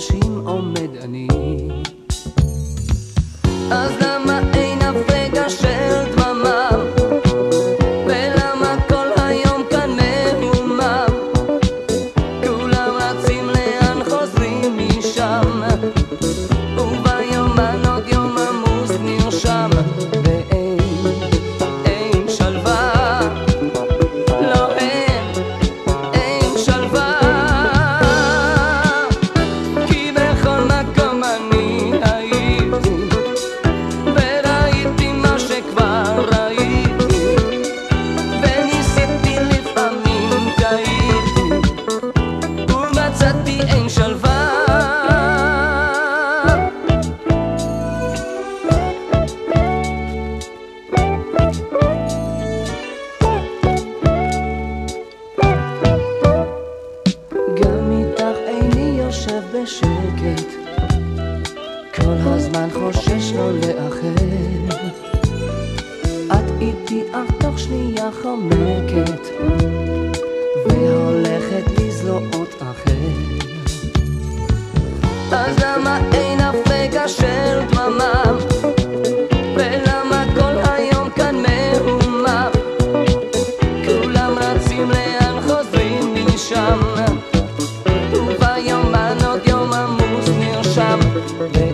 חשים עומד אני. אז למה אין אף רגע של דממה, ולמה כל היום כאן מהומם, כולם רצים לאן חוזרים משם, וביומן עוד יום עמוס נרשם, ואין שלווה, לא אין שלווה, כי בכל מקום אני הייתי וראיתי מה שכבר ראיתי, וניסיתי לפעמים טעיתי ומצאתי אין שלווה. גם איתך איני יושב בשקט, כל הזמן חושש לא לאחר. את איתי אך תוך שנייה חומקת, והולכת לזלועות אחר. אז למה אין אף רגע של דממה, ולמה כל היום כאן מהומה, כולם רצים לאן חוזרים משם, וביומן עוד יום עמוס נרשם.